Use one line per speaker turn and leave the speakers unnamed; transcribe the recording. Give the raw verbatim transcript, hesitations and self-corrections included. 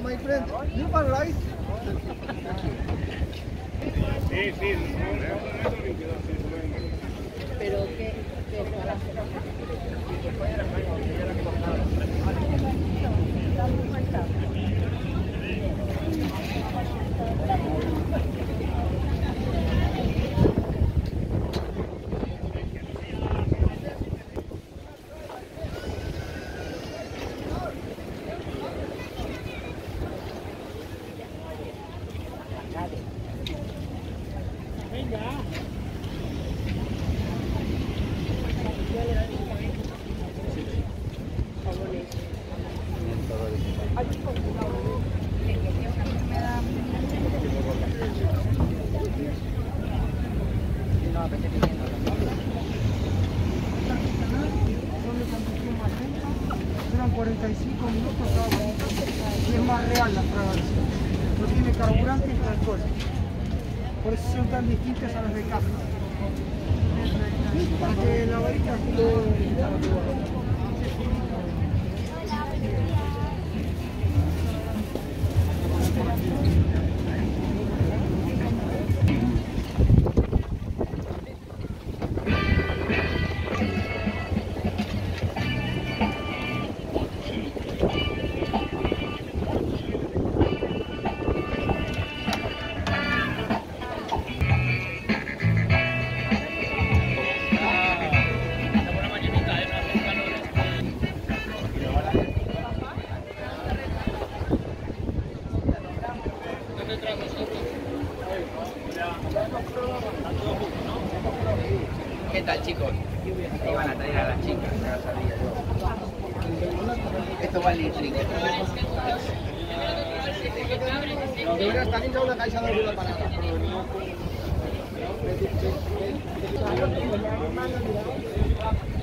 más diferente. Yo para la vista.
Sí, sí,
pero que
Duran cuarenta y cinco minutos cada uno. Y es más real la fragancia. No tiene carburante y tal cosa. Por eso son tan distintas a las de caja. Porque la varita
¿Qué tal, chicos? Iban a traer a las chicas, ya lo sabía yo. Esto va al litro.
debería estar hinchado una caixa de alguna parada. Pero no.